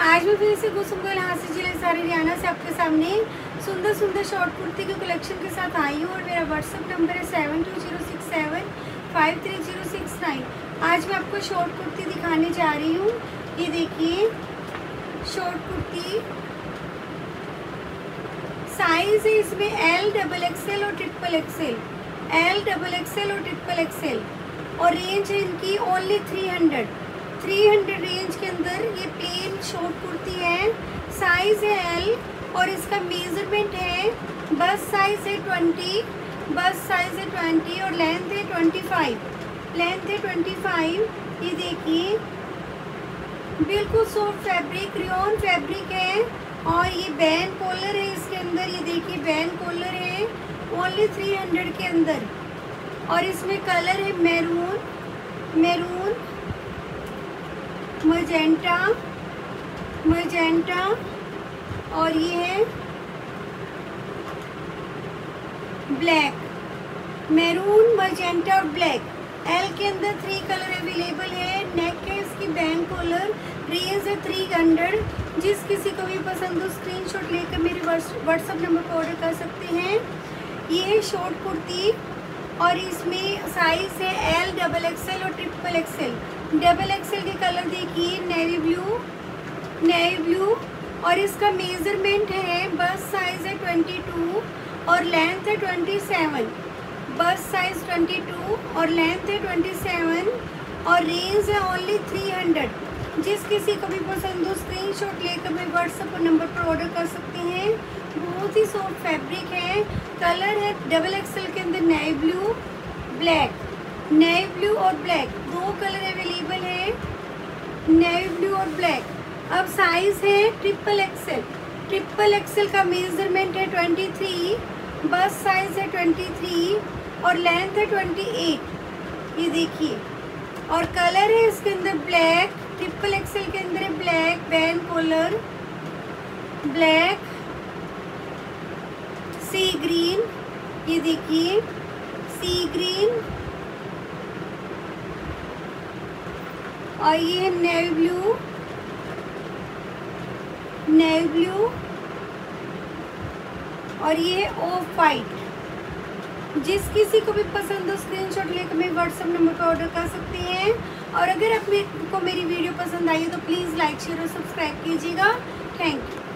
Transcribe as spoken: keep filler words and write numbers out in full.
आज मैं फिर से कुसुमगढ़ हासिल जिला सारी हरियाणा से आपके सामने सुंदर सुंदर शॉर्ट कुर्ती के कलेक्शन के साथ आई हूँ और मेरा व्हाट्सअप नंबर है seven two zero six seven five three zero six nine. आज मैं आपको शॉर्ट कुर्ती दिखाने जा रही हूँ। ये देखिए शॉर्ट कुर्ती, साइज है इसमें एल डबल एक्सएल और triple XL, L double XL और ट्रिपल एक्सएल, और रेंज है इनकी only three hundred three hundred range के अंदर ये प्लेन शॉर्ट कुर्ती है। साइज है एल और इसका मेजरमेंट है, बस साइज है ट्वेंटी, बस साइज है ट्वेंटी और लेंथ है ट्वेंटी फाइव, लेंथ है ट्वेंटी फाइव। ये देखिए बिल्कुल सॉफ्ट फैब्रिक, रियोन फैब्रिक है और ये बैन कॉलर है इसके अंदर। ये देखिए बैन कॉलर है ओनली थ्री हंड्रेड के अंदर, और इसमें कलर है मैरून, मैरून, मजेंटा, मजेंटा, और ये है ब्लैक, मैरून, मजेंटा और ब्लैक। एल के अंदर थ्री कलर अवेलेबल है। नेक है इसकी बैन कॉलर, रेंज है थ्री हंड्रेड। जिस किसी को भी पसंद हो स्क्रीनशॉट लेकर मेरे व्हाट्सएप नंबर पर ऑर्डर कर सकते हैं। ये है शॉर्ट कुर्ती और इसमें साइज है एल डबल एक्सएल और ट्रिपल एक्सएल। डबल एक्सएल के कलर देखिए नेवी ब्लू, नेवी ब्लू, और इसका मेजरमेंट है, बस साइज है ट्वेंटी टू और लेंथ है twenty seven, bust size twenty two और लेंथ है ट्वेंटी सेवन, और रेंज है ओनली थ्री हंड्रेड। जिस किसी को भी पसंद हो स्क्रीनशॉट लेकर मेरे व्हाट्सएप नंबर पर ऑर्डर कर सकते हैं। बहुत ही सॉफ्ट फैब्रिक है। कलर है डबल एक्सएल के अंदर navy blue, black, navy blue और ब्लैक, दो कलर अवेलेबल है, नेवी ब्लू और ब्लैक। अब साइज है ट्रिपल एक्सएल, ट्रिपल एक्सएल का मेजरमेंट है ट्वेंटी थ्री, बस साइज है ट्वेंटी थ्री और लेंथ है ट्वेंटी एट। ये देखिए, और कलर है इसके अंदर ब्लैक, ट्रिपल एक्सएल के अंदर है black, ban collar, black, sea green, ये देखिए सी ग्रीन, और ये है नेवी ब्लू, नेवी ब्लू, और ये है ऑफ वाइट। जिस किसी को भी पसंद हो स्क्रीनशॉट लेकर मेरे व्हाट्सएप नंबर पर ऑर्डर कर सकते हैं। और अगर आपको मेरी वीडियो पसंद आई है तो प्लीज़ लाइक शेयर और सब्सक्राइब कीजिएगा। Thank you.